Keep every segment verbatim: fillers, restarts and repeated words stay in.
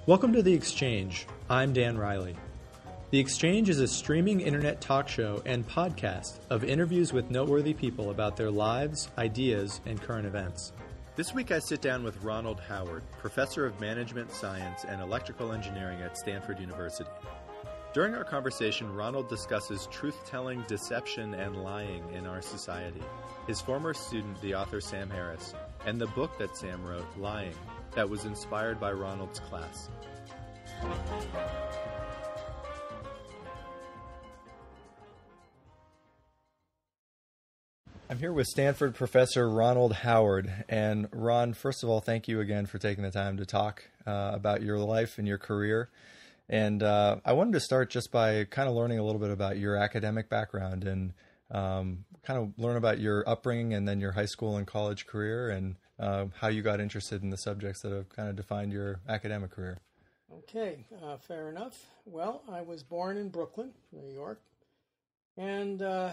Welcome to The Exchange. I'm Dan Riley. The Exchange is a streaming internet talk show and podcast of interviews with noteworthy people about their lives, ideas, and current events. This week I sit down with Ronald Howard, professor of management science and electrical engineering at Stanford University. During our conversation, Ronald discusses truth-telling, deception, and lying in our society, his former student, the author Sam Harris, and the book that Sam wrote, Lying, that was inspired by Ronald's class. I'm here with Stanford professor Ronald Howard. And Ron, first of all, thank you again for taking the time to talk uh, about your life and your career. And uh, I wanted to start just by kind of learning a little bit about your academic background and um, kind of learn about your upbringing and then your high school and college career and uh, how you got interested in the subjects that have kind of defined your academic career. Okay, uh, fair enough. Well, I was born in Brooklyn, New York, and uh,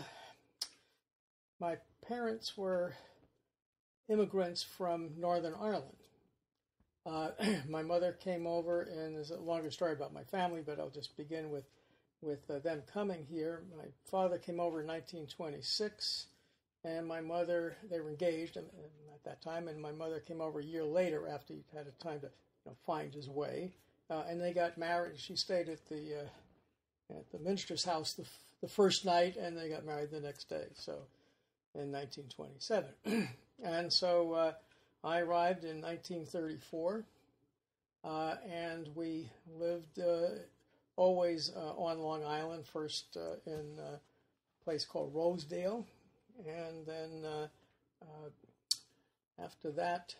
my parents were immigrants from Northern Ireland. Uh, my mother came over, and there's a longer story about my family, but I'll just begin with, with uh, them coming here. My father came over in nineteen twenty-six, and my mother, they were engaged at that time, and my mother came over a year later after he had a time to you know, find his way. Uh, and they got married. She stayed at the uh, at the minister's house the, f- the first night, and they got married the next day. So, in nineteen twenty-seven, and so uh, I arrived in nineteen thirty-four, uh, and we lived uh, always uh, on Long Island. First uh, in a place called Rosedale, and then uh, uh, after that.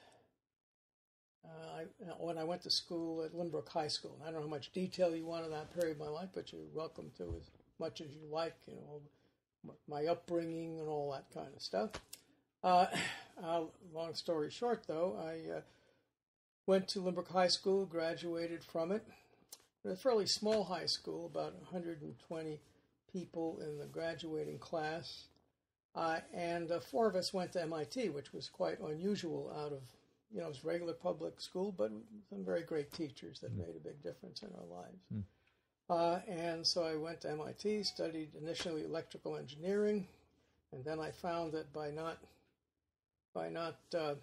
Uh, I, when I went to school at Lynbrook High School, and I don't know how much detail you want in that period of my life, but you're welcome to as much as you like, you know, my upbringing and all that kind of stuff. Uh, uh, long story short, though, I uh, went to Lynbrook High School, graduated from it. It was a fairly small high school, about one hundred twenty people in the graduating class, uh, and uh, four of us went to M I T, which was quite unusual out of You know, it was regular public school, but some very great teachers that made a big difference in our lives. Mm. Uh, and so I went to M I T, studied initially electrical engineering, and then I found that by not by not uh,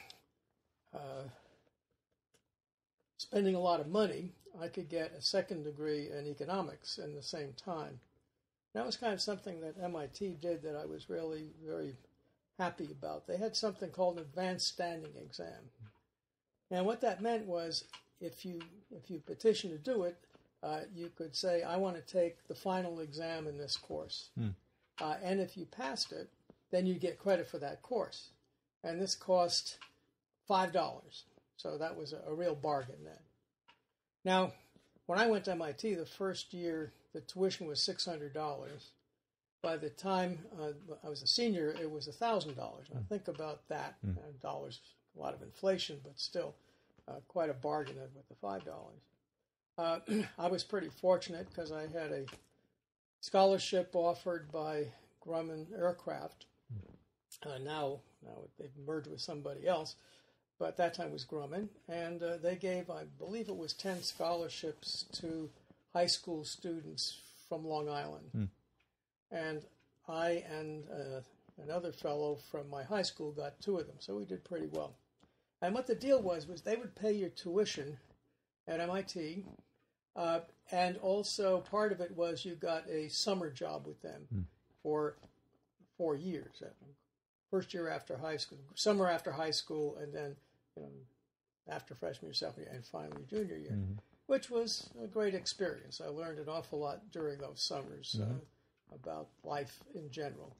uh, spending a lot of money, I could get a second degree in economics in the same time. That was kind of something that M I T did that I was really very happy about. They had something called an advanced standing exam. And what that meant was if you if you petitioned to do it, uh, you could say, I want to take the final exam in this course. Mm. Uh, and if you passed it, then you get credit for that course. And this cost five dollars. So that was a, a real bargain then. Now, when I went to M I T, the first year, the tuition was six hundred dollars. By the time uh, I was a senior, it was one thousand dollars. Now, think about that. Mm. Uh, dollars, a lot of inflation, but still uh, quite a bargain with the five dollars. Uh, I was pretty fortunate because I had a scholarship offered by Grumman Aircraft. Uh, now, now they've merged with somebody else, but that time was Grumman. And uh, they gave, I believe it was ten scholarships to high school students from Long Island. Mm. And I and uh, another fellow from my high school got two of them, so we did pretty well. And what the deal was, was they would pay your tuition at M I T, uh, and also part of it was you got a summer job with them mm. for four years. First year after high school, summer after high school, and then you know, after freshman year, sophomore year, and finally junior year, mm-hmm. which was a great experience. I learned an awful lot during those summers. Mm-hmm. Uh, about life in general.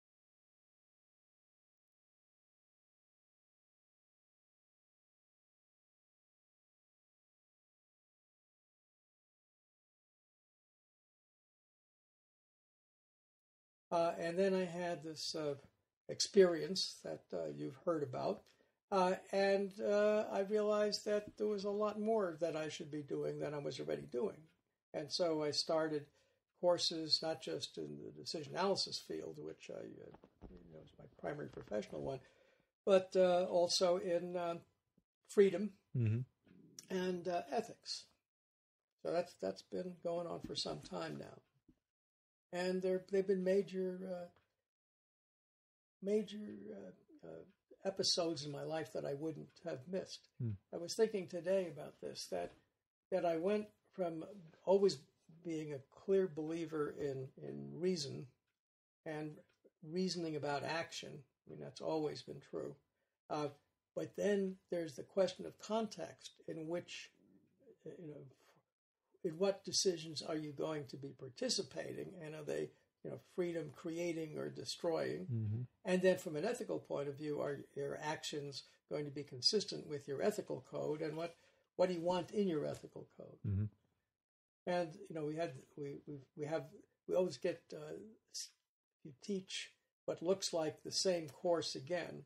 Uh, and then I had this uh, experience that uh, you've heard about, uh, and uh, I realized that there was a lot more that I should be doing than I was already doing. And so I started courses, not just in the decision analysis field, which I, uh, you know, is my primary professional one, but uh, also in uh, freedom, mm-hmm. and uh, ethics. So that's that's been going on for some time now, and there they've been major uh, major uh, uh, episodes in my life that I wouldn't have missed. Hmm. I was thinking today about this that that I went from always being a clear believer in in reason and reasoning about action. I mean, that's always been true. Uh, but then there's the question of context in which, you know, in what decisions are you going to be participating, and are they, you know, freedom creating or destroying? Mm-hmm. And then from an ethical point of view, are your actions going to be consistent with your ethical code, and what, what do you want in your ethical code? Mm-hmm. And, you know, we had, we, we, we have, we always get, uh, you teach what looks like the same course again.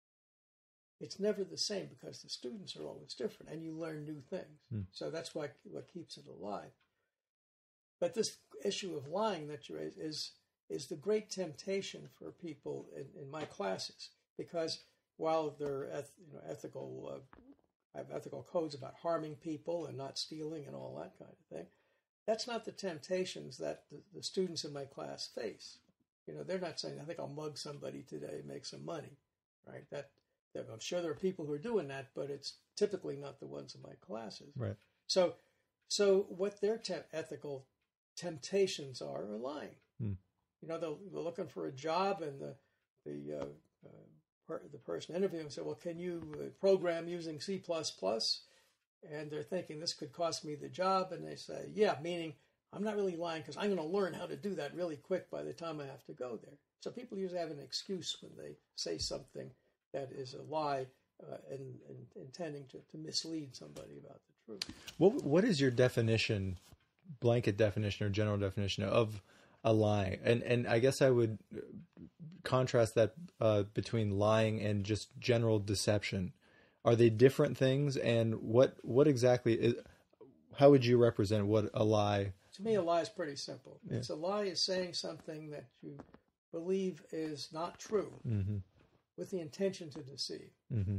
It's never the same because the students are always different and you learn new things. Mm. So that's what, what keeps it alive. But this issue of lying that you raise is, is the great temptation for people in, in my classes, because while they're eth, you know, ethical, uh, have ethical codes about harming people and not stealing and all that kind of thing, that's not the temptations that the, the students in my class face. You know, they're not saying, I think I'll mug somebody today, make some money, right? That, that I'm sure there are people who are doing that, but it's typically not the ones in my classes. Right. So, so what their te- ethical temptations are are lying. Hmm. You know, they're, they're looking for a job, and the the uh, uh, per, the person interviewing said, "Well, can you uh, program using C plus plus?" And they're thinking this could cost me the job, and they say, "Yeah," meaning I'm not really lying because I'm going to learn how to do that really quick by the time I have to go there. So people usually have an excuse when they say something that is a lie, uh, and, and intending to, to mislead somebody about the truth. What What is your definition, blanket definition or general definition of a lie? And and I guess I would contrast that uh, between lying and just general deception. Are they different things? And what what exactly is? How would you represent what a lie? To me, a lie is pretty simple. Yeah. It's a lie is saying something that you believe is not true, mm-hmm. with the intention to deceive. Mm-hmm.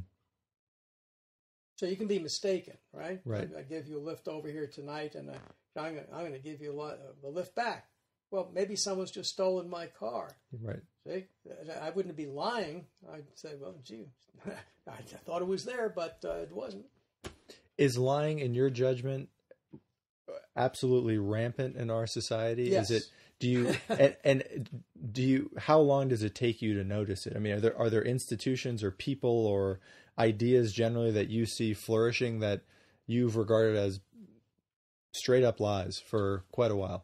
So you can be mistaken, right? Right. I, I give you a lift over here tonight, and I, I'm going to give you a, a lift back. Well, maybe someone's just stolen my car. Right. See, I wouldn't be lying. I'd say, well, gee, I thought it was there, but uh, it wasn't. Is lying, in your judgment, absolutely rampant in our society? Yes. Is it? Do you and, and do you? How long does it take you to notice it? I mean, are there are there institutions or people or ideas generally that you see flourishing that you've regarded as straight up lies for quite a while?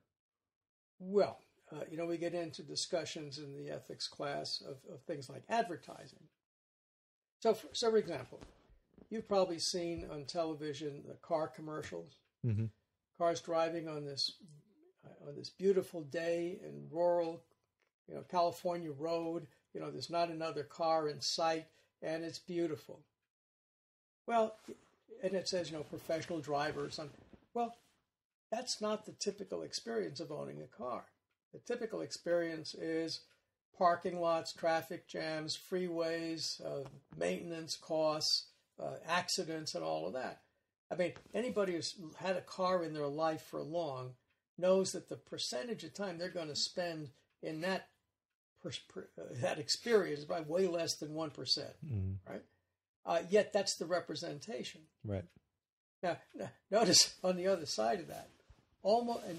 Well, uh, you know, we get into discussions in the ethics class of, of things like advertising. So, for, so for example, you've probably seen on television the car commercials. Mm-hmm. Cars driving on this uh, on this beautiful day in rural, you know, California road. You know, there's not another car in sight, and it's beautiful. Well, and it says, you know, professional driver or something. Well, that's not the typical experience of owning a car. The typical experience is parking lots, traffic jams, freeways, uh, maintenance costs, uh, accidents, and all of that. I mean, anybody who's had a car in their life for long knows that the percentage of time they're going to spend in that per, per, uh, that experience is probably way less than one percent, mm-hmm. right? Uh, yet that's the representation. Right. Now, now, notice on the other side of that, almost, and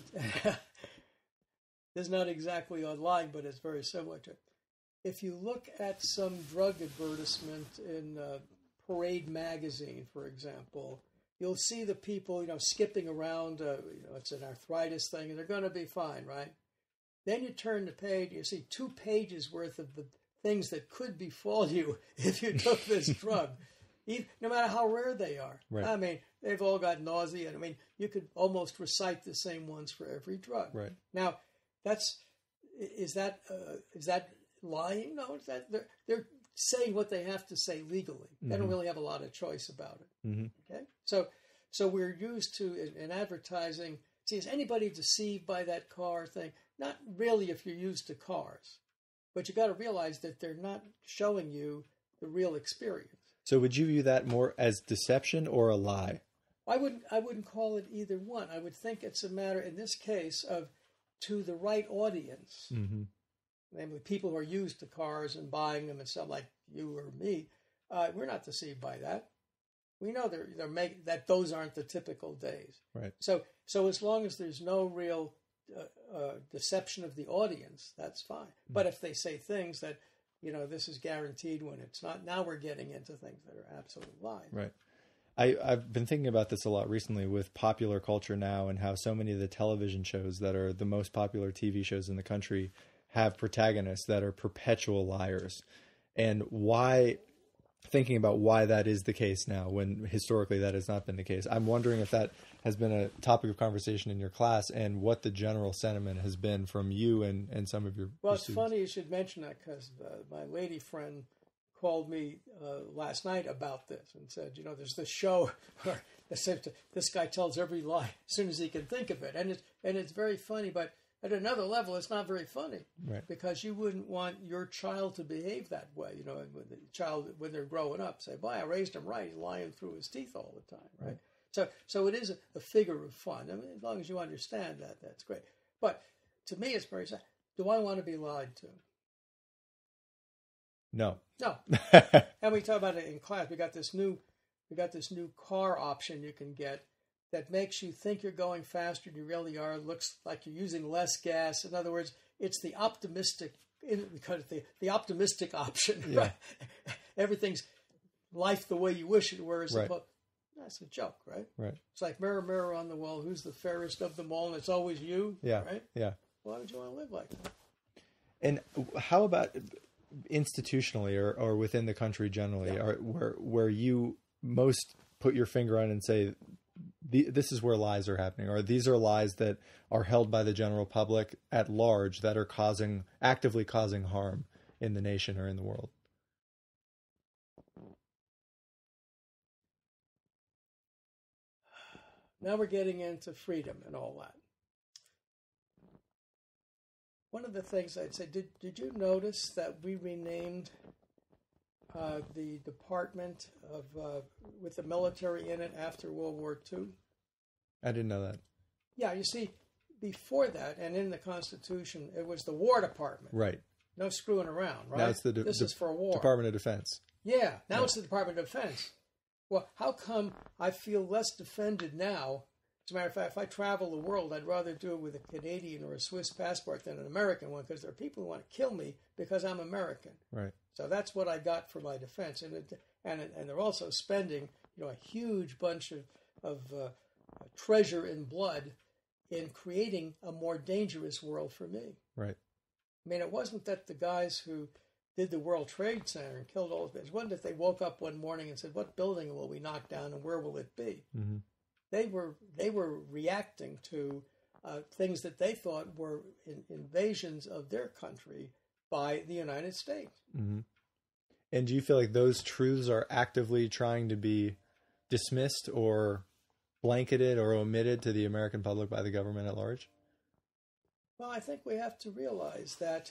this is not exactly on lying, but it's very similar to it. If you look at some drug advertisement in uh, Parade magazine, for example, you'll see the people, you know, skipping around, uh, you know, it's an arthritis thing, and they're going to be fine, right? Then you turn the page, you see two pages worth of the things that could befall you if you took this drug, even, no matter how rare they are. Right. I mean, they've all got nausea. I mean, you could almost recite the same ones for every drug. Right. Now, that's is that uh, is that lying? No, it's that they're they're saying what they have to say legally. They mm-hmm. don't really have a lot of choice about it. Mm-hmm. Okay, so so we're used to in, in advertising. See, is anybody deceived by that car thing? Not really, if you're used to cars, but you got to realize that they're not showing you the real experience. So would you view that more as deception or a lie? I wouldn't I wouldn't call it either one. I would think it's a matter, in this case, of to the right audience, mm-hmm. namely people who are used to cars and buying them and stuff like you or me. Uh, we're not deceived by that. We know they're, they're make, that those aren't the typical days. Right. So so as long as there's no real uh, uh, deception of the audience, that's fine. Mm-hmm. But if they say things that, you know, this is guaranteed when it's not, now we're getting into things that are absolute lies. Right. I, I've been thinking about this a lot recently with popular culture now, and how so many of the television shows that are the most popular T V shows in the country have protagonists that are perpetual liars. And why, thinking about why that is the case now, when historically that has not been the case. I'm wondering if that has been a topic of conversation in your class, and what the general sentiment has been from you and, and some of your Well, your it's students. Funny you should mention that, because uh, my lady friend called me uh, last night about this and said, you know, there's this show where this guy tells every lie as soon as he can think of it. And it's, and it's very funny, but at another level, it's not very funny. Right. Because you wouldn't want your child to behave that way. You know, when the child, when they're growing up, say, boy, I raised him right, he's lying through his teeth all the time, right? right. So so it is a, a figure of fun. I mean, as long as you understand that, that's great. But to me, it's very sad. Do I want to be lied to? No. No. And we talk about it in class. We got this new, we got this new car option you can get that makes you think you're going faster than you really are. It looks like you're using less gas. In other words, it's the optimistic, because the the optimistic option. Yeah. Right? Everything's life the way you wish it were. Right. About, that's a joke, right? Right. It's like mirror, mirror on the wall. Who's the fairest of them all? And it's always you. Yeah. Right. Yeah. Why would you want to live like that? And how about institutionally, or, or within the country generally, yeah. are, where where you most put your finger on and say, the, this is where lies are happening, or these are lies that are held by the general public at large that are causing, actively causing harm in the nation or in the world? Now we're getting into freedom and all that. One of the things I'd say, did did you notice that we renamed uh, the Department of uh, with the military in it after World War Two? I didn't know that. Yeah, you see, before that, and in the Constitution, it was the War Department. Right. No screwing around, right? Now it's the de- this de- is for war. Department of Defense. Yeah, now yeah. it's the Department of Defense. Well, how come I feel less defended now? As a matter of fact, if I travel the world, I'd rather do it with a Canadian or a Swiss passport than an American one, because there are people who want to kill me because I'm American. Right. So that's what I got for my defense, and it, and and they're also spending, you know, a huge bunch of of uh, treasure and blood in creating a more dangerous world for me. Right. I mean, it wasn't that the guys who did the World Trade Center and killed all of it. It wasn't that they woke up one morning and said, "What building will we knock down and where will it be?" Mm-hmm. They were they were reacting to uh, things that they thought were in, invasions of their country by the United States. Mm-hmm. And do you feel like those truths are actively trying to be dismissed or blanketed or omitted to the American public by the government at large? Well, I think we have to realize that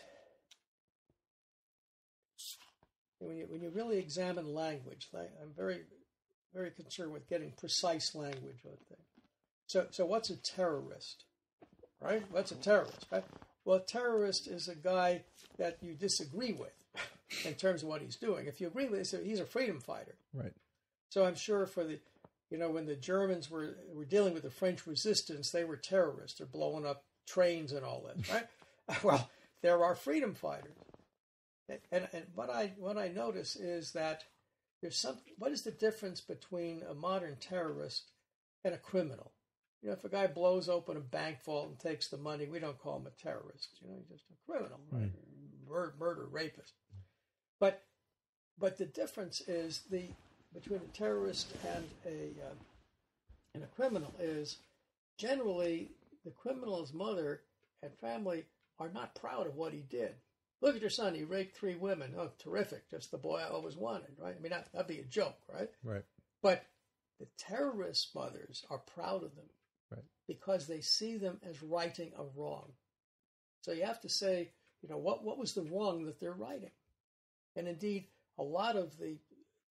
when you, when you really examine language, I'm very very concerned with getting precise language on things. So, so what's a terrorist, right? What's a terrorist, right? Well, a terrorist is a guy that you disagree with in terms of what he's doing. If you agree with it, he's a freedom fighter. Right. So I'm sure for the, you know, when the Germans were were dealing with the French resistance, they were terrorists. They're blowing up trains and all that, right? Well, there are freedom fighters. And, and, and what I what I notice is that there's some. What is the difference between a modern terrorist and a criminal? You know, if a guy blows open a bank vault and takes the money, we don't call him a terrorist. You know, he's just a criminal, right? Mm. Murder, murder, rapist. But but the difference is the between a terrorist and a uh, and a criminal is generally the criminal's mother and family are not proud of what he did. Look at your son, he raped three women. Oh, terrific. Just the boy I always wanted, right? I mean, that, that'd be a joke, right? Right. But the terrorist mothers are proud of them. Right. Because they see them as righting a wrong. So you have to say, you know, what, what was the wrong that they're righting? And indeed, a lot of the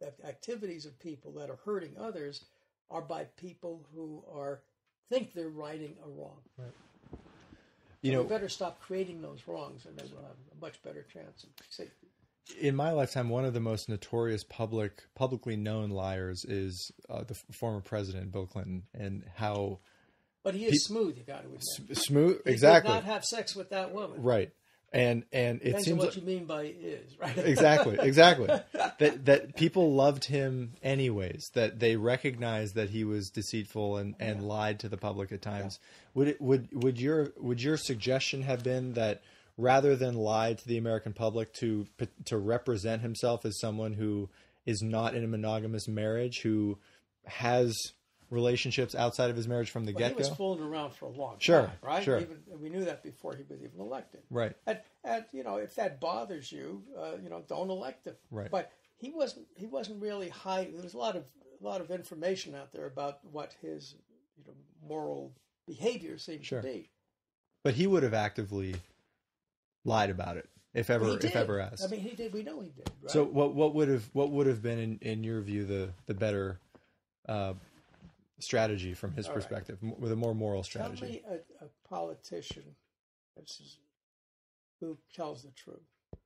activities of people that are hurting others are by people who are think they're righting a wrong. Right. You so know, we better stop creating those wrongs, and then we'll have a much better chance of safety. In my lifetime, one of the most notorious public, publicly known liars is uh, the f- former president, Bill Clinton, and how. But he is pe- smooth. You got to admit. S- smooth, he exactly. He did not have sex with that woman. Right. And and it Depends seems on what like, you mean by is, right? exactly, exactly. that that people loved him anyways. That they recognized that he was deceitful and, and yeah. lied to the public at times. Yeah. Would it, would would your would your suggestion have been that rather than lie to the American public, to to represent himself as someone who is not in a monogamous marriage, who has relationships outside of his marriage from the well, get-go? He was fooling around for a long sure, time, right? Sure, even, we knew that before he was even elected. Right. And, and you know, if that bothers you, uh, you know, don't elect him. Right. But he wasn't. He wasn't really high. There was a lot of a lot of information out there about what his you know moral behavior seemed sure. to be. But he would have actively lied about it if ever well, if ever asked. I mean, he did. We know he did. Right? So what what would have what would have been in, in your view the the better uh, strategy from his All perspective, right. with a more moral strategy? Tell me a, a politician this is, who tells the truth.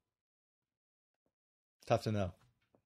Tough to know.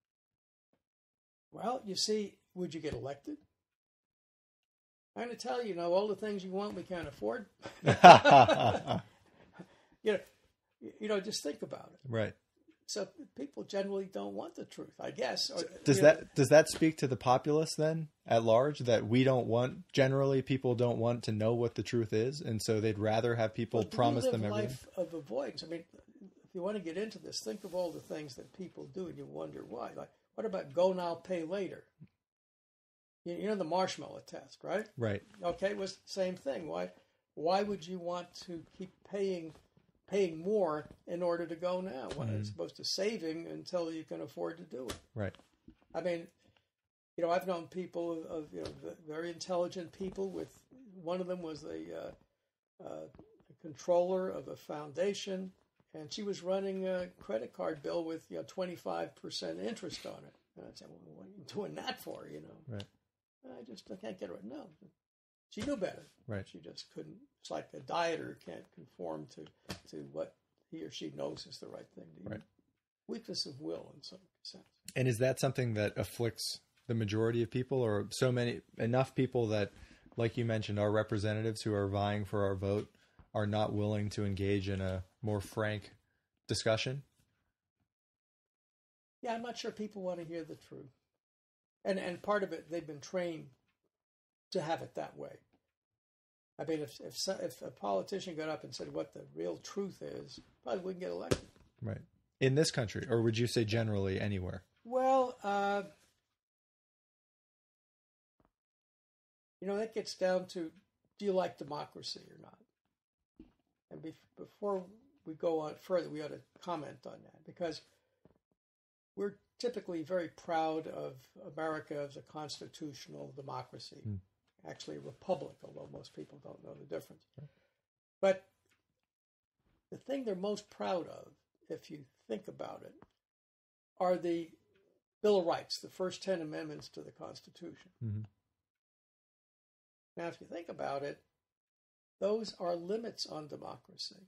Well, you see, would you get elected? I'm going to tell you, you know, all the things you want we can't afford. you know, you know, just think about it. Right. So people generally don't want the truth, I guess. Or, does you that know, does that speak to the populace then at large, that we don't want, generally people don't want to know what the truth is, and so they'd rather have people well, promise we live them a everything? life of avoidance. I mean, if you want to get into this, think of all the things that people do, and you wonder why. Like, what about go now, pay later? You, you know the marshmallow test, right? Right. Okay, it was the same thing. Why? Why would you want to keep paying? paying more in order to go now when mm. it's supposed to saving until you can afford to do it. Right. I mean, you know, I've known people of, of you know, very intelligent people with, one of them was a, uh, uh, a controller of a foundation, and she was running a credit card bill with, you know, twenty-five percent interest on it. And I said, well, what are you doing that for, you know? Right. I just I can't get it right. No. She knew better. Right. She just couldn't. It's like a dieter can't conform to, to what he or she knows is the right thing to do. Right. Weakness of will in some sense. And is that something that afflicts the majority of people, or so many, enough people that, like you mentioned, our representatives who are vying for our vote are not willing to engage in a more frank discussion? Yeah, I'm not sure people want to hear the truth. And and part of it, they've been trained to have it that way. I mean, if if if a politician got up and said what the real truth is, probably wouldn't get elected. Right. In this country, or would you say generally anywhere? Well, uh, you know, that gets down to, do you like democracy or not? And be, before we go on further, we ought to comment on that, because we're typically very proud of America as a constitutional democracy. Mm. Actually a republic, although most people don't know the difference. Right. But the thing they're most proud of, if you think about it, are the Bill of Rights, the first ten amendments to the Constitution. Mm-hmm. Now, if you think about it, those are limits on democracy,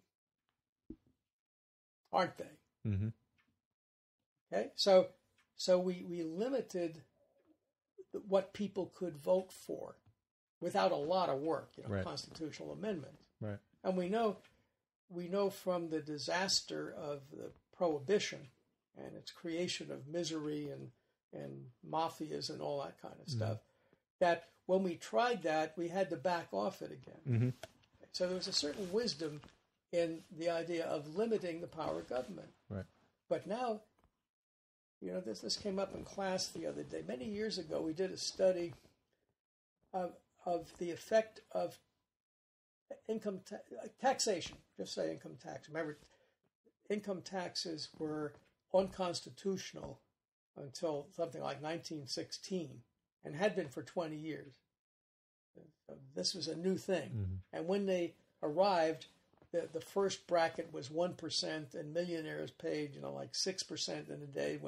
aren't they? Mm-hmm. Okay, so so we, we limited what people could vote for without a lot of work, you know, right. constitutional amendment. Right. And we know we know from the disaster of the Prohibition and its creation of misery and, and mafias and all that kind of stuff, mm-hmm. that when we tried that, we had to back off it again. Mm-hmm. So there was a certain wisdom in the idea of limiting the power of government. Right. But now, you know, this this came up in class the other day. Many years ago, we did a study of of the effect of income ta- taxation. Just say income tax. Remember, income taxes were unconstitutional until something like nineteen sixteen, and had been for twenty years. This was a new thing. Mm-hmm. And when they arrived, the, the first bracket was one percent, and millionaires paid, you know, like six percent in a day, when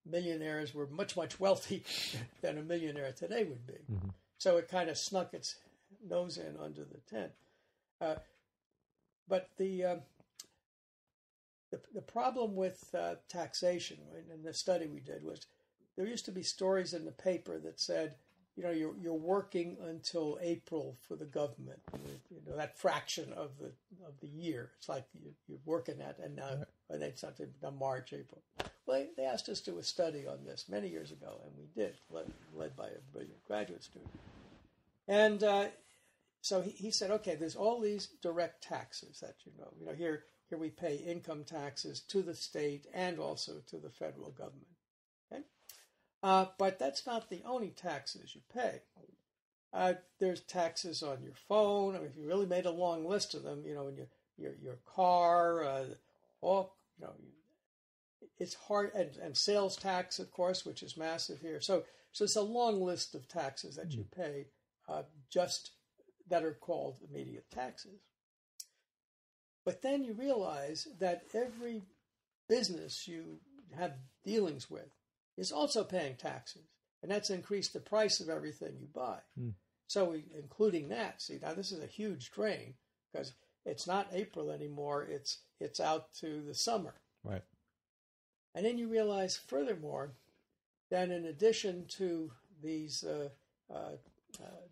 millionaires were much, much wealthy than a millionaire today would be. Mm-hmm. So it kind of snuck its nose in under the tent. Uh, but the, uh, the the problem with uh, taxation, right, in the study we did, was there used to be stories in the paper that said, you know, you're you're working until April for the government, you know, that fraction of the of the year. It's like you, you're working at, and now and it's not now March, April. Well, they, they asked us to do a study on this many years ago, and we did, led, led by a brilliant graduate student. And uh, so he, he said, okay, there's all these direct taxes that you know. You know, here here we pay income taxes to the state and also to the federal government. Okay, uh, but that's not the only taxes you pay. Uh, there's taxes on your phone. I mean, if you really made a long list of them, you know, in your your your car, uh, all you know, it's hard, and, and sales tax, of course, which is massive here. So so it's a long list of taxes that you pay, uh, just that are called immediate taxes. But then you realize that every business you have dealings with is also paying taxes, and that's increased the price of everything you buy. Mm. So we, including that, see, now this is a huge drain because it's not April anymore, it's it's out to the summer. Right. And then you realize, furthermore, that in addition to these uh, uh, uh,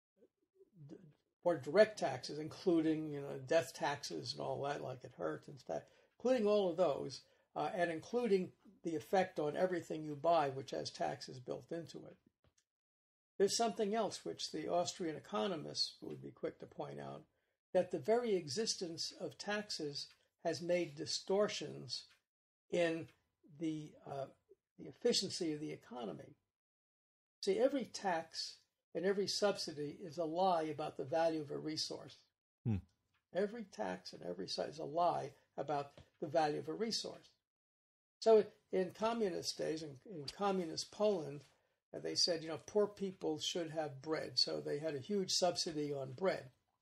more direct taxes, including, you know, death taxes and all that, like inheritance tax, including all of those, uh, and including the effect on everything you buy, which has taxes built into it. There's something else which the Austrian economists would be quick to point out, that the very existence of taxes has made distortions in the uh, the efficiency of the economy. See, every tax and every subsidy is a lie about the value of a resource. Hmm. Every tax and every subsidy is a lie about the value of a resource. So in communist days, in, in communist Poland, uh, they said, you know, poor people should have bread. So they had a huge subsidy on bread.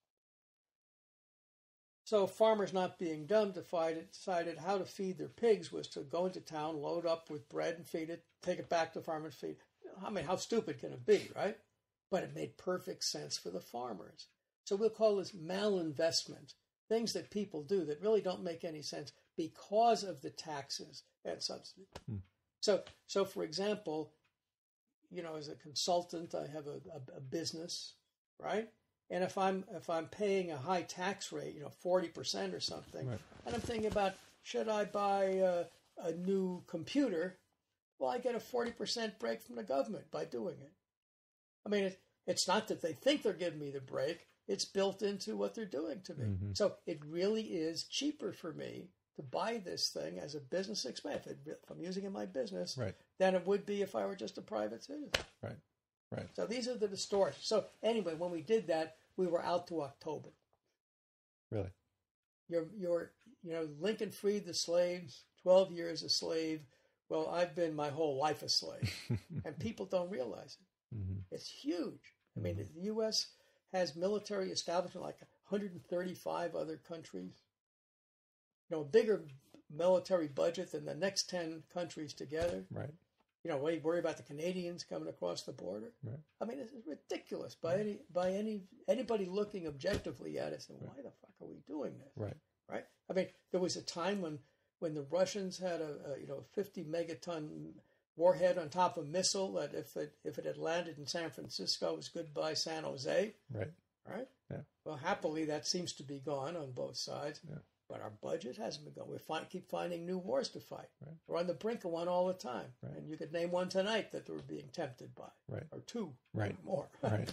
So farmers, not being dumb, decided how to feed their pigs was to go into town, load up with bread and feed it, take it back to the farmer and feed it. I mean, how stupid can it be, right? But it made perfect sense for the farmers. So we'll call this malinvestment, things that people do that really don't make any sense because of the taxes and subsidies. Hmm. So, so for example, you know, as a consultant, I have a, a, a business, right? And if I'm if I'm paying a high tax rate, you know, forty percent or something, right, and I'm thinking about, should I buy a, a new computer? Well, I get a forty percent break from the government by doing it. I mean, it, it's not that they think they're giving me the break. It's built into what they're doing to me. Mm-hmm. So it really is cheaper for me to buy this thing as a business expense, if I'm using it in my business, right, than it would be if I were just a private citizen. Right. Right. So these are the distortions. So anyway, when we did that, we were out to October. Really? You're, you're, you know, Lincoln freed the slaves, twelve years a slave. Well, I've been my whole life a slave. And people don't realize it. Mm-hmm. It's huge. I mean, mm-hmm. the U S has military establishment like one hundred thirty-five other countries. You know, a bigger military budget than the next ten countries together. Right. You know, worry about the Canadians coming across the border. Right. I mean, it's ridiculous by any by any anybody looking objectively at it. Saying, why the fuck are we doing this? Right. Right. I mean, there was a time when when the Russians had a, a you know fifty megaton warhead on top of a missile that if it if it had landed in San Francisco, it was goodbye San Jose. Right. Right. Yeah. Well, happily, that seems to be gone on both sides. Yeah. But our budget hasn't been going. We find, keep finding new wars to fight. Right. We're on the brink of one all the time. Right. And you could name one tonight that we're being tempted by. Right. Or two. Right. Or more. Right.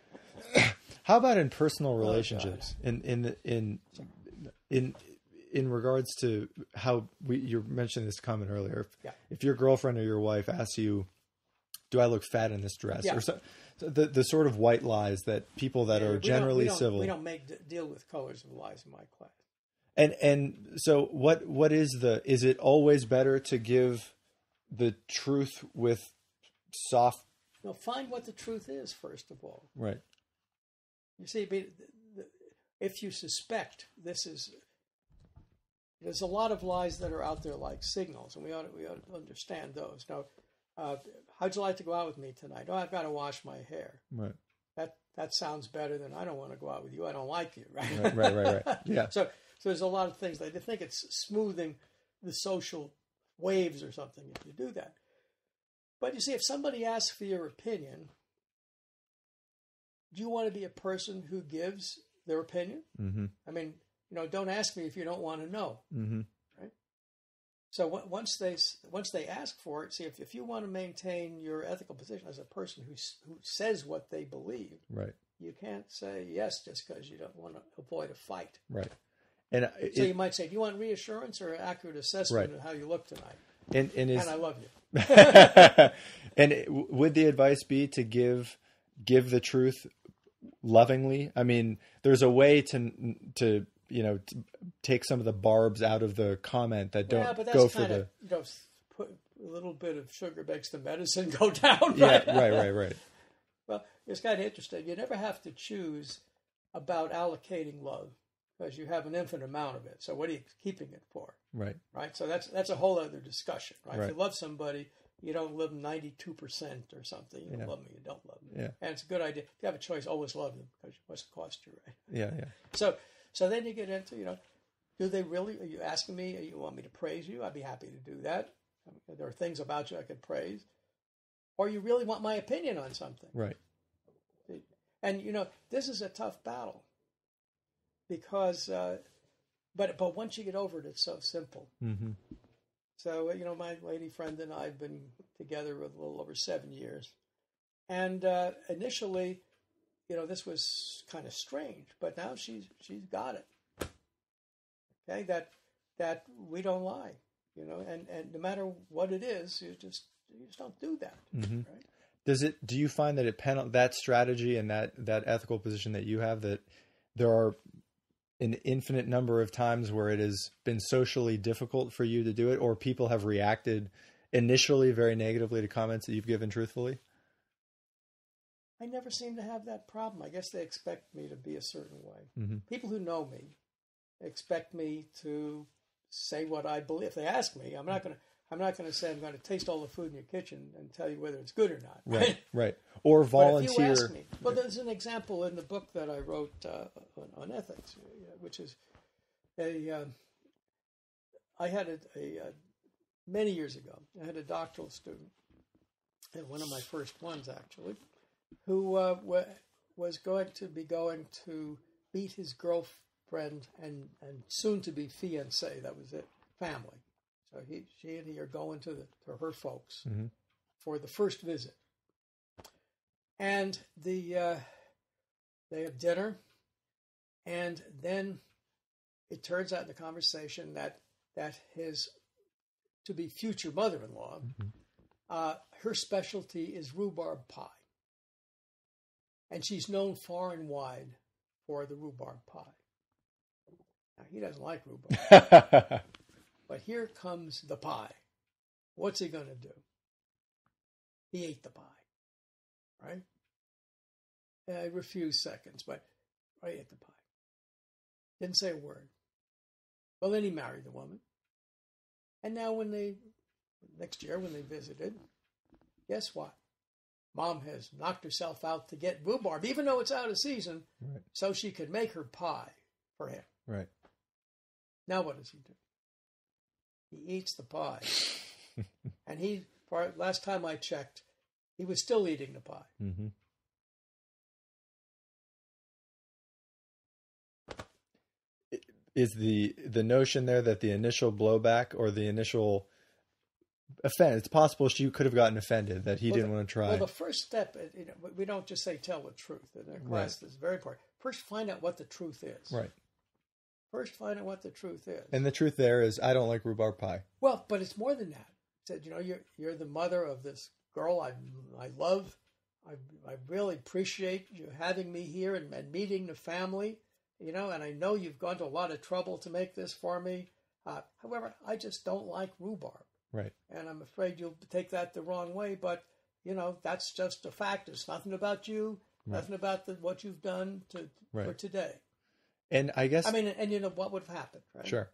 How about in personal relationships? Oh, in in in in in regards to how we you mentioned this comment earlier. If, yeah. if your girlfriend or your wife asks you, "Do I look fat in this dress?" Yeah. or so, so the the sort of white lies that people that yeah, are generally we don't, civil. We don't make deal with colors of lies in my class. And and so what what is the is it always better to give the truth with soft? No, find what the truth is first of all. Right. You see, if you suspect this is there's a lot of lies that are out there like signals, and we ought to, we ought to understand those. Now, uh, how'd you like to go out with me tonight? Oh, I've got to wash my hair. Right. That that sounds better than I don't want to go out with you. I don't like you. Right. Right. Right. Right. right. Yeah. so so there's a lot of things. They think it's smoothing the social waves or something if you do that. But you see, if somebody asks for your opinion, do you want to be a person who gives their opinion? Mm-hmm. I mean, you know, don't ask me if you don't want to know. Mm-hmm. Right. So w- once they once they ask for it, see if, if you want to maintain your ethical position as a person who who says what they believe, right? You can't say yes just because you don't want to avoid a fight, right? And it, so you might say, "Do you want reassurance or accurate assessment right. of how you look tonight?" And and, is, and I love you. And it, would the advice be to give give the truth lovingly? I mean, there's a way to to you know to take some of the barbs out of the comment that don't yeah, but that's go for kinda, the. You know, put a little bit of sugar makes the medicine go down. Yeah, Right, right, right, right. Well, it's kind of interesting. You never have to choose about allocating love because you have an infinite amount of it. So what are you keeping it for? Right. Right. So that's that's a whole other discussion. Right. Right. If you love somebody, you don't love them ninety-two percent or something. You don't Yeah. love them, you don't love them. Yeah. And it's a good idea. If you have a choice, always love them because what's it cost you, right? Yeah, yeah. So so then you get into, you know, do they really, are you asking me, you want me to praise you? I'd be happy to do that. I mean, there are things about you I could praise. Or you really want my opinion on something. Right. And, you know, this is a tough battle because, uh, but but once you get over it, it's so simple. Mm-hmm. So, you know, my lady friend and I have been together a little over seven years. And uh, initially, you know, this was kind of strange, but now she's she's got it. Okay, that that we don't lie, you know, and, and no matter what it is, you just you just don't do that. Mm-hmm. Right? Does it? Do you find that it penal that strategy and that that ethical position that you have, that there are an infinite number of times where it has been socially difficult for you to do it, or people have reacted initially very negatively to comments that you've given truthfully? I never seem to have that problem. I guess they expect me to be a certain way. Mm-hmm. People who know me expect me to say what I believe. If they ask me, I'm not going to. I'm not going to say I'm going to taste all the food in your kitchen and tell you whether it's good or not. Right, right. Or volunteer. But if you ask me, well, there's an example in the book that I wrote uh, on, on ethics, which is a. Uh, I had a, a, a many years ago. I had a doctoral student, and one of my first ones actually, who uh, w- was going to be going to meet his girlfriend and and soon to be fiancé. That was it. Family. So he, she and he are going to, the, to her folks mm-hmm. for the first visit, and the uh, they have dinner, and then it turns out in the conversation that that his to be future mother-in-law, mm-hmm. uh, her specialty is rhubarb pie, and she's known far and wide for the rhubarb pie. Now he doesn't like rhubarb. But here comes the pie. What's he going to do? He ate the pie, right? And I refused seconds, but I ate the pie. Didn't say a word. Well, then he married the woman. And now when they, next year when they visited, guess what? Mom has knocked herself out to get rhubarb, even though it's out of season, right. so she could make her pie for him. Right. Now what does he do? He eats the pie. And he, for last time I checked, he was still eating the pie. Mm-hmm. Is the the notion there that the initial blowback or the initial offense, it's possible she could have gotten offended that he well, didn't the, want to try. Well, the first step, you know, we don't just say tell the truth. In our class, right. It's very important. First, find out what the truth is. Right. First, find out what the truth is. And the truth there is, I don't like rhubarb pie. Well, but it's more than that. He said, you know, you're you're the mother of this girl I I love. I I really appreciate you having me here and, and meeting the family. You know, and I know you've gone to a lot of trouble to make this for me. Uh, however, I just don't like rhubarb. Right. And I'm afraid you'll take that the wrong way. But, you know, that's just a fact. It's nothing about you, right. nothing about the, what you've done to right. for today. And I guess... I mean, and you know, what would have happened, right? Sure.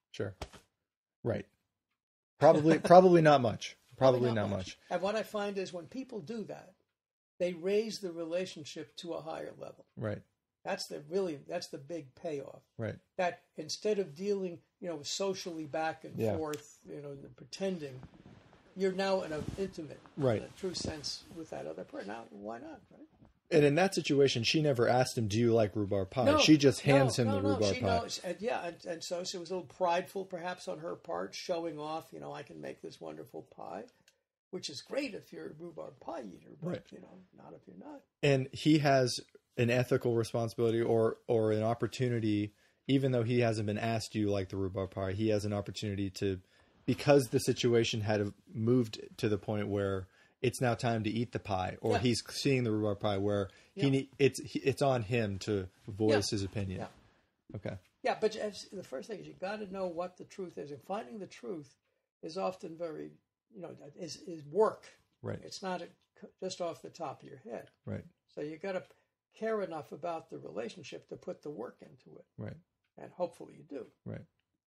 Sure. Right. Probably, probably not much. Probably, Probably not, not much. much. And what I find is when people do that, they raise the relationship to a higher level. Right. That's the really, that's the big payoff. Right. That instead of dealing, you know, socially back and Yeah. forth, you know, pretending, you're now in an intimate, right. in a true sense with that other person. Now, why not, right? And in that situation, she never asked him, do you like rhubarb pie? No, she just hands no, him no, the no. rhubarb she pie. Knows, and yeah, and, and so she was a little prideful perhaps on her part, showing off, you know, I can make this wonderful pie, which is great if you're a rhubarb pie eater, but, right. you know, not if you're not. And he has an ethical responsibility or, or an opportunity, even though he hasn't been asked, do you like the rhubarb pie? He has an opportunity to, because the situation had moved to the point where it's now time to eat the pie, or yeah. he's seeing the rhubarb pie where he yeah. need, it's it's on him to voice yeah. his opinion. Yeah. Okay. Yeah, but the first thing is you got to know what the truth is, and finding the truth is often very, you know, is is work. Right. It's not a, just off the top of your head. Right. So you got to care enough about the relationship to put the work into it. Right. And hopefully you do. Right.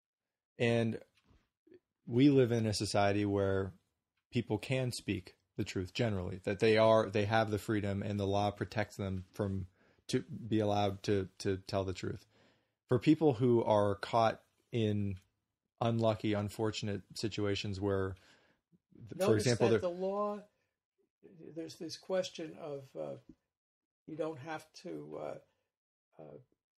And we live in a society where people can speak the truth generally, that they are, they have the freedom and the law protects them from to be allowed to, to tell the truth. For people who are caught in unlucky, unfortunate situations where, Notice for example, that the law, there's this question of uh, you don't have to uh, uh,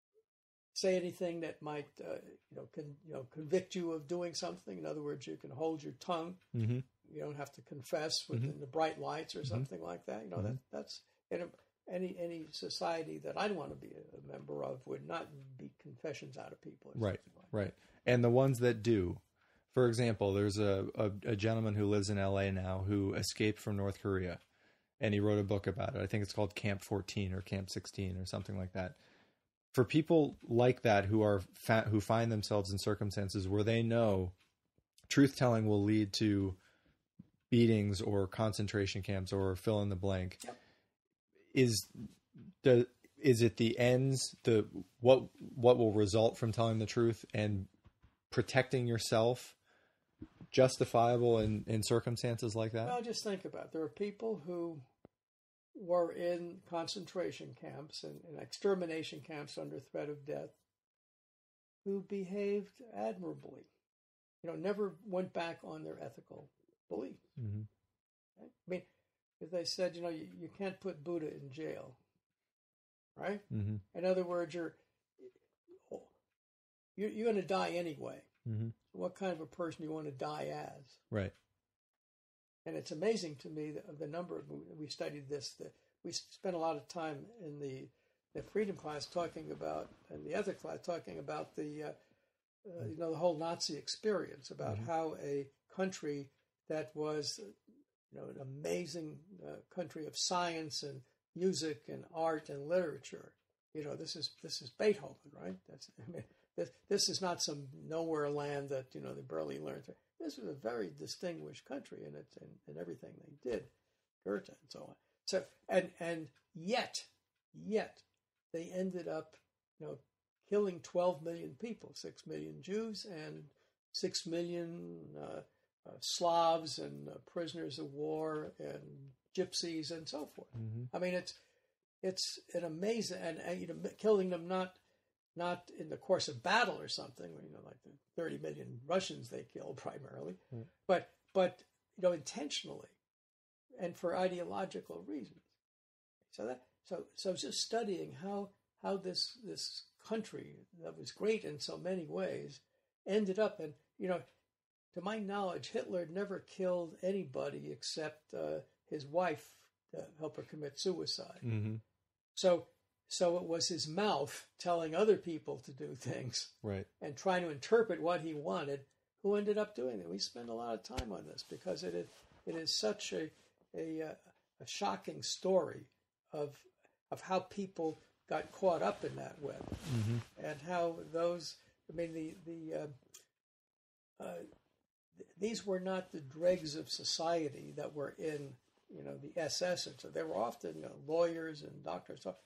say anything that might, uh, you know, can you know convict you of doing something. In other words, you can hold your tongue. Mm-hmm. You don't have to confess within mm-hmm. the bright lights or something mm-hmm. like that. You know, mm-hmm. that that's in a, any any society that I'd want to be a member of would not be confessions out of people. Or right, like right. And the ones that do, for example, there's a, a, a gentleman who lives in L A now who escaped from North Korea, and he wrote a book about it. I think it's called Camp fourteen or Camp sixteen or something like that. For people like that who are fa- who find themselves in circumstances where they know truth telling will lead to beatings or concentration camps or fill in the blank, yep. is the is it the ends, the what what will result from telling the truth and protecting yourself justifiable in, in circumstances like that? Well, just think about it. There are people who were in concentration camps and, and extermination camps under threat of death who behaved admirably. You know, never went back on their ethical beliefs. Mm-hmm. Right? I mean, if they said, you know, you, you can't put Buddha in jail, right? Mm-hmm. In other words, you're you're, you're going to die anyway. Mm-hmm. What kind of a person do you want to die as? Right. And it's amazing to me that the number of, we studied this, that we spent a lot of time in the, the freedom class talking about, and the other class talking about the, uh, uh, you know, the whole Nazi experience, about mm-hmm. how a country that was, you know, an amazing uh, country of science and music and art and literature. You know, this is this is Beethoven, right? That's I mean, this, this is not some nowhere land that, you know, they barely learned. This was a very distinguished country in it and, and everything they did, Goethe and so on. So and and yet, yet they ended up, you know, killing twelve million people, six million Jews and six million uh, uh, Slavs and uh, prisoners of war and gypsies and so forth. Mm-hmm. I mean, it's it's an amazing and, and you know, killing them not. Not in the course of battle or something, you know, like the thirty million Russians they killed primarily, mm. but but you know, intentionally and for ideological reasons. So that so so just studying how how this this country that was great in so many ways ended up, and you know, to my knowledge, Hitler never killed anybody except uh, his wife to help her commit suicide. Mm-hmm. So. So it was his mouth telling other people to do things, right, and trying to interpret what he wanted, who ended up doing it. We spend a lot of time on this because it is, it is such a, a a shocking story of of how people got caught up in that web, mm-hmm. and how those. I mean, the the uh, uh, these were not the dregs of society that were in, you know, the S S, and so they were often, you know, lawyers and doctors. So,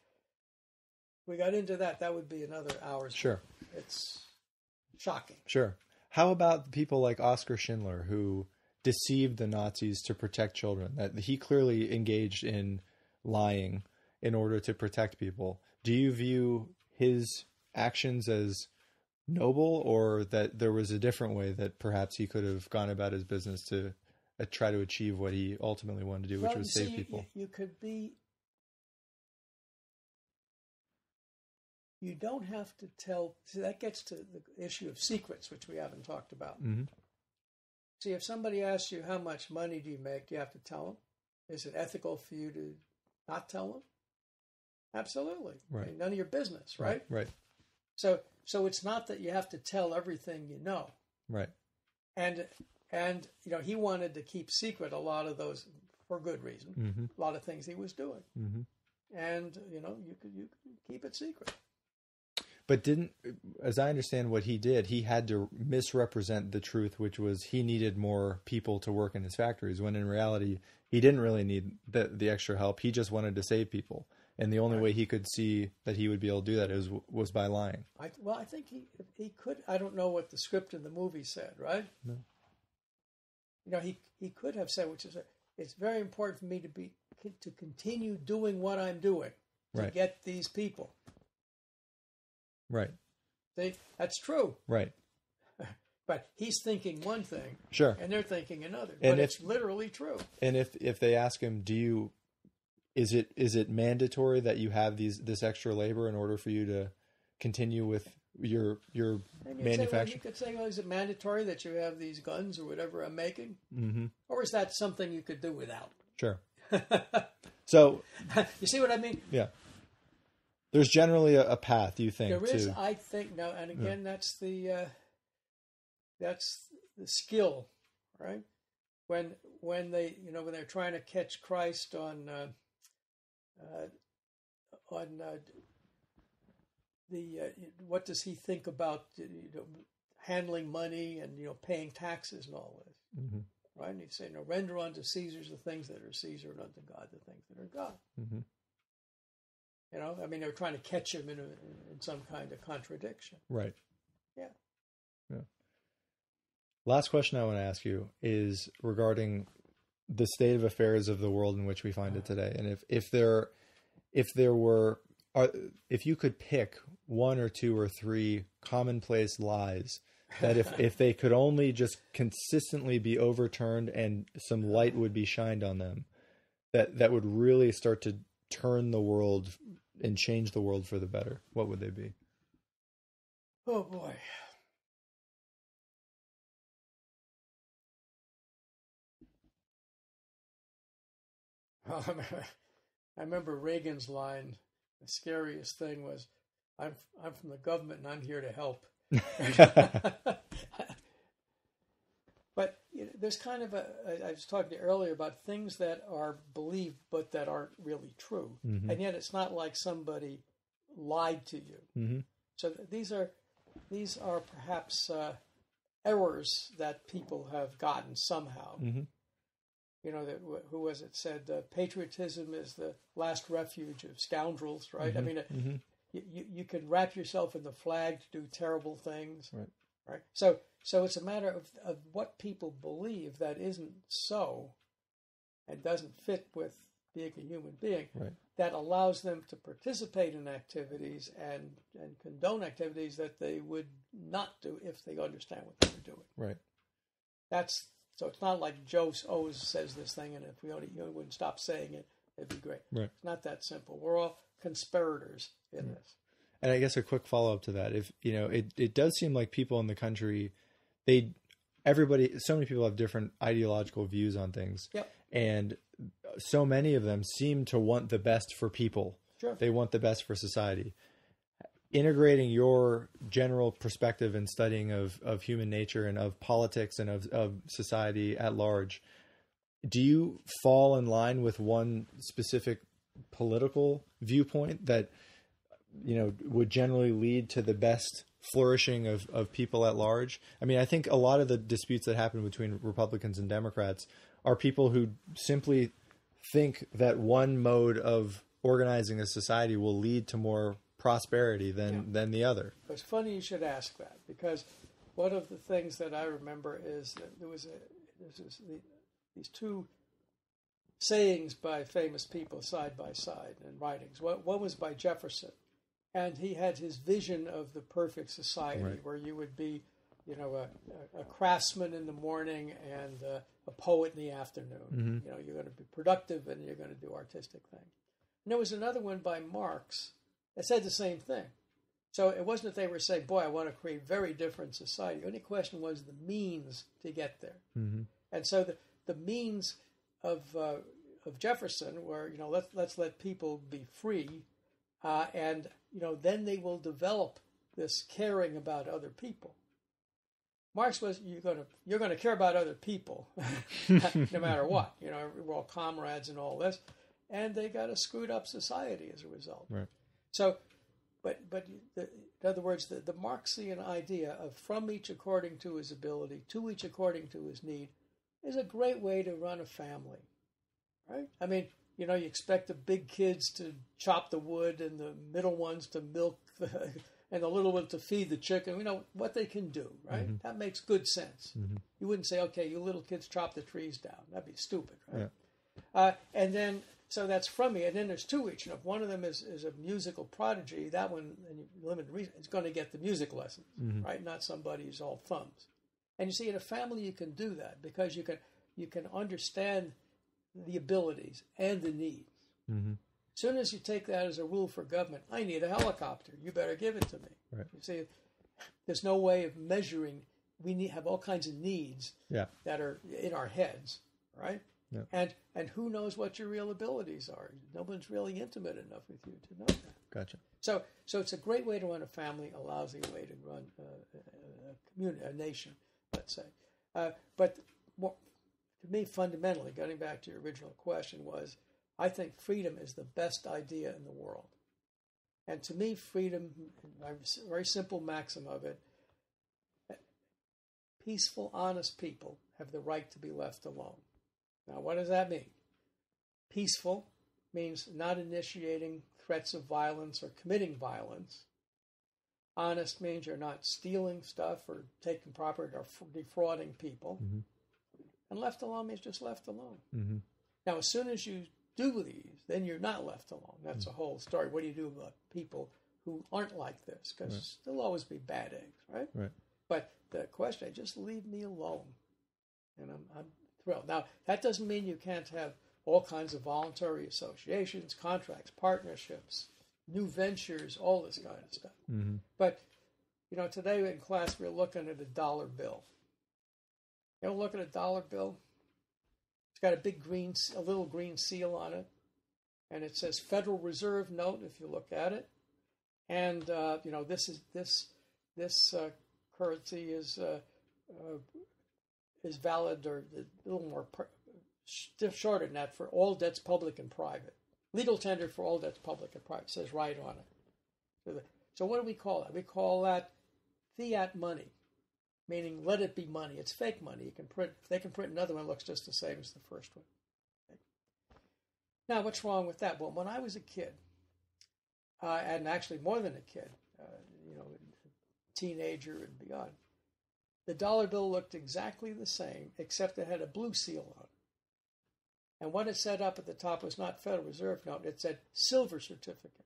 we got into that, that would be another hour's. Sure. It's shocking. Sure. How about people like Oskar Schindler, who deceived the Nazis to protect children? That he clearly engaged in lying in order to protect people. Do you view his actions as noble, or that there was a different way that perhaps he could have gone about his business to uh, try to achieve what he ultimately wanted to do, which well, was see, save people? You, you could be... You don't have to tell... See, that gets to the issue of secrets, which we haven't talked about. Mm-hmm. See, if somebody asks you how much money do you make, do you have to tell them? Is it ethical for you to not tell them? Absolutely. Right. I mean, none of your business, right? Right. Right. So, so it's not that you have to tell everything you know. Right. And and you know, he wanted to keep secret a lot of those for good reason. Mm-hmm. A lot of things he was doing, mm-hmm. and you know, you could you could keep it secret. But didn't, as I understand what he did, he had to misrepresent the truth, which was he needed more people to work in his factories, when in reality, he didn't really need the, the extra help. He just wanted to save people. And the only right. way he could see that he would be able to do that is, was by lying. I, well, I think he he could. I don't know what the script in the movie said, right? No. You know, he, he could have said, which is, a, it's very important for me to be to continue doing what I'm doing to right. get these people. Right. See, that's true. Right. But he's thinking one thing, sure, and they're thinking another. And but if, it's literally true. And if if they ask him, do you, is it is it mandatory that you have these this extra labor in order for you to continue with your your manufacturing? Well, you could say, well, is it mandatory that you have these guns or whatever I'm making, mm-hmm. or is that something you could do without? Sure. So you see what I mean? Yeah. There's generally a, a path, you think? There is, to, I think. No, and again, yeah. that's the uh, that's the skill, right? When when they, you know, when they're trying to catch Christ on uh, uh, on uh, the uh, what does he think about, you know, handling money and, you know, paying taxes and all this, mm-hmm. right? And he'd say, "No, render unto Caesar's the things that are Caesar, and unto God the things that are God." Mm-hmm. You know, I mean, they're trying to catch him in, a, in some kind of contradiction. Right. Yeah. Yeah. Last question I want to ask you is regarding the state of affairs of the world in which we find it today. And if, if there, if there were, are, if you could pick one or two or three commonplace lies that if, if they could only just consistently be overturned and some light would be shined on them, that, that would really start to turn the world and change the world for the better, what would they be? Oh boy. Well, I remember, I remember Reagan's line, the scariest thing was, I'm I'm from the government and I'm here to help. But you know, there's kind of a, I was talking to you earlier about things that are believed but that aren't really true. Mm-hmm. And yet it's not like somebody lied to you. Mm-hmm. So these are these are perhaps uh, errors that people have gotten somehow. Mm-hmm. You know, that who was it said, uh, patriotism is the last refuge of scoundrels, right? Mm-hmm. I mean, mm-hmm. you, you, you can wrap yourself in the flag to do terrible things, right? Right. So, so it's a matter of, of what people believe that isn't so, and doesn't fit with being a human being. Right. That allows them to participate in activities and and condone activities that they would not do if they understand what they were doing. Right. That's so. It's not like Joe always says this thing, and if we only you know, wouldn't stop saying it, it'd be great. Right. It's not that simple. We're all conspirators in right. this. And I guess a quick follow up to that, if you know, it, it does seem like people in the country, they, everybody, so many people have different ideological views on things, yep. and so many of them seem to want the best for people. Sure. They want the best for society. Integrating your general perspective and studying of, of human nature and of politics and of, of society at large, do you fall in line with one specific political viewpoint that, you know, would generally lead to the best flourishing of, of people at large? I mean, I think a lot of the disputes that happen between Republicans and Democrats are people who simply think that one mode of organizing a society will lead to more prosperity than, yeah. than the other. It's funny you should ask that, because one of the things that I remember is that there was a there was the, these two sayings by famous people side by side in writings. One, one was by Jefferson, and he had his vision of the perfect society right. where you would be, you know, a, a, a craftsman in the morning and uh, a poet in the afternoon. Mm-hmm. You know, you're going to be productive and you're going to do artistic things. And there was another one by Marx that said the same thing. So it wasn't that they were saying, boy, I want to create a very different society. The only question was the means to get there. Mm-hmm. And so the, the means of uh, of Jefferson were, you know, let's, let's let people be free, uh, and, you know, then they will develop this caring about other people. Marx was, you're going to you're going to care about other people, no matter what. You know, we're all comrades and all this. And they got a screwed up society as a result. Right. So, but but the, in other words, the, the Marxian idea of from each according to his ability, to each according to his need, is a great way to run a family, right? I mean, you know, you expect the big kids to chop the wood and the middle ones to milk the, and the little ones to feed the chicken. You know, what they can do, right? Mm-hmm. That makes good sense. Mm-hmm. You wouldn't say, okay, you little kids chop the trees down. That'd be stupid, right? Yeah. Uh, and then... So that's from me, and then there's two each. You know, if one of them is, is a musical prodigy, that one, and limited reason, is going to get the music lessons, mm-hmm. right? Not somebody who's all thumbs. And you see, in a family, you can do that because you can you can understand the abilities and the needs. Mm-hmm. As soon as you take that as a rule for government, I need a helicopter. You better give it to me. Right. You see, there's no way of measuring. We need have all kinds of needs yeah. that are in our heads, right? Yeah. And and who knows what your real abilities are? No one's really intimate enough with you to know that. Gotcha. So so it's a great way to run a family, a lousy way to run a, a, a community, a nation, let's say. Uh, but more, to me, fundamentally, getting back to your original question, was I think freedom is the best idea in the world. And to me, freedom, a very simple maxim of it, peaceful, honest people have the right to be left alone. Now, what does that mean? Peaceful means not initiating threats of violence or committing violence. Honest means you're not stealing stuff or taking property or defrauding people. Mm-hmm. And left alone means just left alone. Mm-hmm. Now, as soon as you do these, then you're not left alone. That's mm-hmm. a whole story. What do you do about people who aren't like this? Because right. there'll always be bad eggs, right? Right. But the question is, just leave me alone. And I'm... I'm Now, that doesn't mean you can't have all kinds of voluntary associations, contracts, partnerships, new ventures, all this kind of stuff. Mm-hmm. But, you know, today in class we're looking at a dollar bill. You ever look at a dollar bill? It's got a big green, a little green seal on it, and it says Federal Reserve note if you look at it. And, uh, you know, this is this this uh, currency is... Uh, uh, is valid or a little more per, shorter than that for all debts public and private. Legal tender for all debts public and private, says right on it. So, the, so what do we call that? We call that fiat money, meaning let it be money. It's fake money. You can print. They can print another one that looks just the same as the first one. Okay. Now, what's wrong with that? Well, when I was a kid, uh, and actually more than a kid, uh, you know, teenager and beyond, the dollar bill looked exactly the same, except it had a blue seal on it. And what it said up at the top was not Federal Reserve note, it said silver certificate.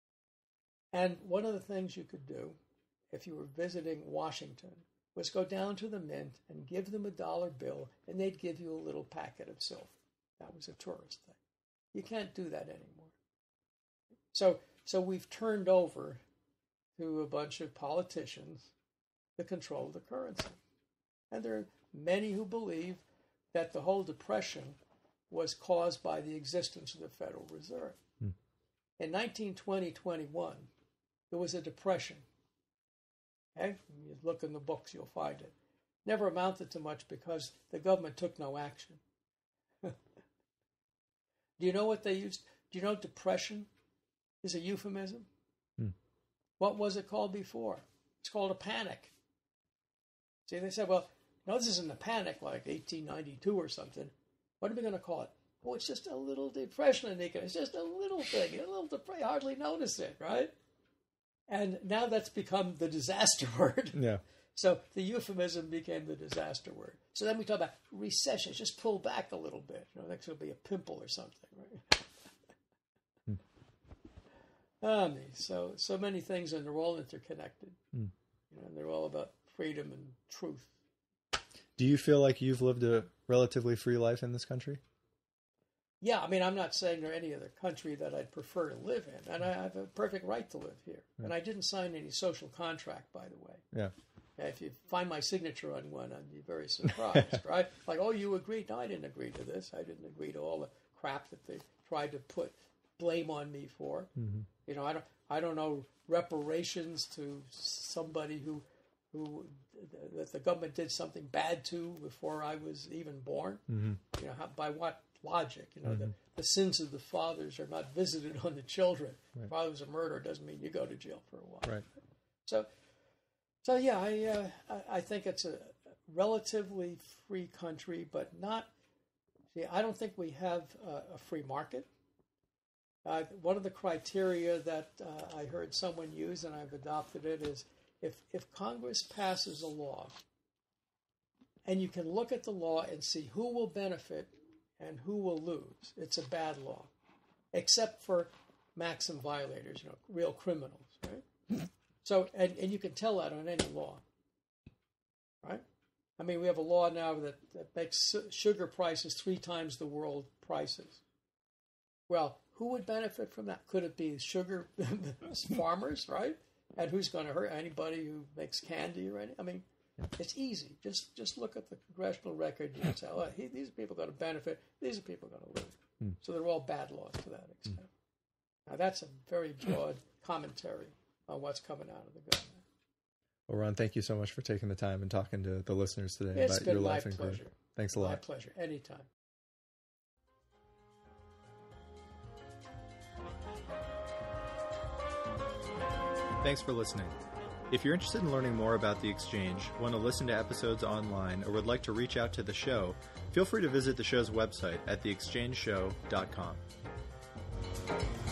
And one of the things you could do, if you were visiting Washington, was go down to the mint and give them a dollar bill, and they'd give you a little packet of silver. That was a tourist thing. You can't do that anymore. So, so we've turned over to a bunch of politicians the control of the currency. And there are many who believe that the whole depression was caused by the existence of the Federal Reserve. Hmm. In nineteen twenty to twenty-one, there was a depression. Okay? You look in the books, you'll find it. Never amounted to much because the government took no action. Do you know what they used? Do you know depression is a euphemism? Hmm. What was it called before? It's called a panic. See, they said, well, no, this isn't a panic like eighteen ninety-two or something. What are we going to call it? Oh, it's just a little depression in the economy. It's just a little thing. A little depression. Hardly notice it, right? And now that's become the disaster word. Yeah. So the euphemism became the disaster word. So then we talk about recession. Just pull back a little bit. You know, next it'll be a pimple or something, right? Hmm. I mean, so so many things, and they're all interconnected. Hmm. You know, and they're all about freedom and truth. Do you feel like you've lived a relatively free life in this country? Yeah, I mean, I'm not saying there any other country that I'd prefer to live in, and I have a perfect right to live here. Yeah. And I didn't sign any social contract, by the way. Yeah. If you find my signature on one, I'd be very surprised, right? Like, oh, you agreed? No, I didn't agree to this. I didn't agree to all the crap that they tried to put blame on me for. Mm-hmm. You know, I don't, I don't know reparations to somebody who, who that the government did something bad to before I was even born. Mm-hmm. You know, how, by what logic? You know, mm-hmm. the, the sins of the fathers are not visited on the children. Right. If I was a murderer, doesn't mean you go to jail for a while. Right. So. So yeah, I uh, I think it's a relatively free country, but not. See, I don't think we have a, a free market. Uh, one of the criteria that uh, I heard someone use, and I've adopted it, is if if Congress passes a law, and you can look at the law and see who will benefit and who will lose, it's a bad law, except for maxim violators, you know, real criminals, right? So, and, and you can tell that on any law, right? I mean, we have a law now that, that makes sugar prices three times the world prices. Well, who would benefit from that? Could it be sugar farmers, right? And who's going to hurt? Anybody who makes candy or anything? I mean, it's easy. Just just look at the congressional record and say, oh, he, these people are going to benefit. These are people going to lose. Hmm. So they're all bad laws to that extent. Hmm. Now, that's a very broad commentary on what's coming out of the government. Well, Ron, thank you so much for taking the time and talking to the listeners today it's about your been life my and pleasure. career. Thanks a lot. My pleasure. Anytime. Thanks for listening. If you're interested in learning more about The Exchange, want to listen to episodes online, or would like to reach out to the show, feel free to visit the show's website at the exchange show dot com.